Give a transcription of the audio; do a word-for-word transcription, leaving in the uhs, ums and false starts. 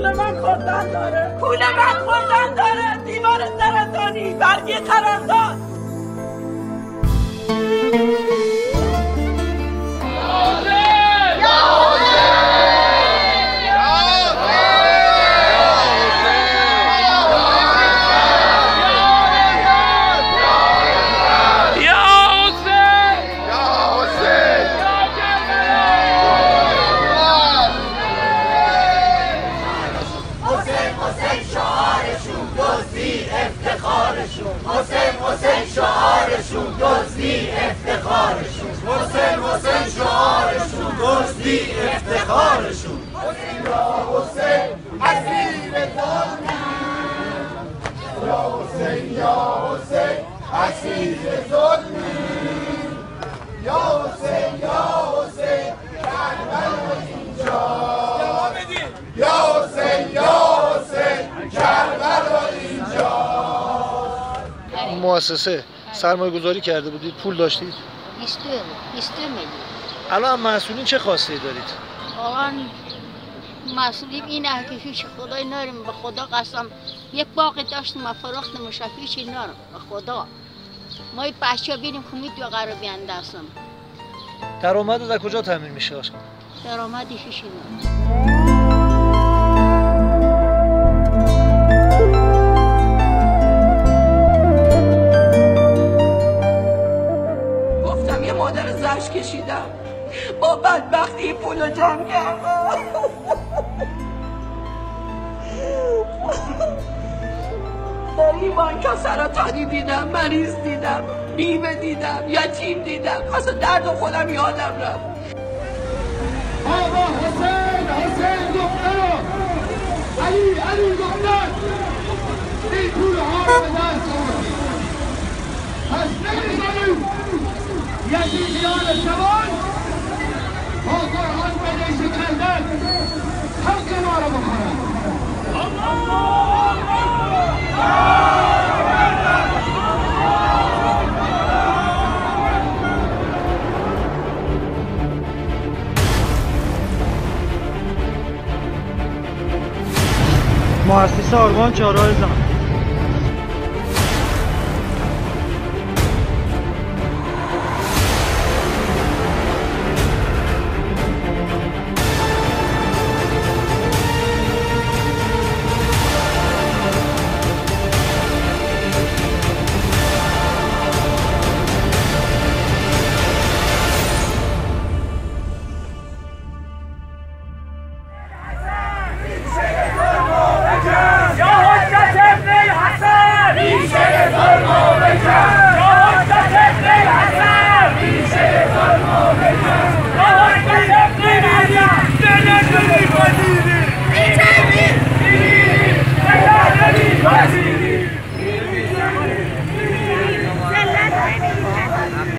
کوله من خوردن داره، کوله من خوردن داره. دیوار سرطانی، برگی قرارداد. حسین حسین شعارشون دزدی افتخارشون، حسین حسین شعارشون دزدی افتخارشون. حسین یا حسین اسیر ظلمی، یا حسین یا حسین اسیر ظلمی، یا حسین یا حسین کربلا اینجا، یا حسین یا حسین کربلا اینجا. مؤسسه سرمایه گذاری کرده بودید، پول داشتید؟ بیست میلیون. الان مسئولین چه خواسته دارید؟ الان مسئولین اینه که هیچ خدای ناریم، به خدا قسم یک باقی داشتیم و فروختیمش، هیچی ناریم به خدا. ما این بچه ها بینیم که میتونه قرار بیاندازم. درآمد از کجا تامین میشه آشان؟ درآمدی هیچی ناریم. مادر زش کشیدم، با بدبختی پولو جمع کردم. در این بانکا سرطانی دیدم، مریض دیدم، بیمه دیدم، یتیم دیدم، اصلا درد خودم یادم رفت. آقا حسین حسین دختر، علی علی دختر، این پول ها رو به دست آوردی، پس نمی‌ذاریم یزیدیان جوان با قرآن بدهی کردن حق ما رو بخورن. مؤسسه آرمان چهارراه زمان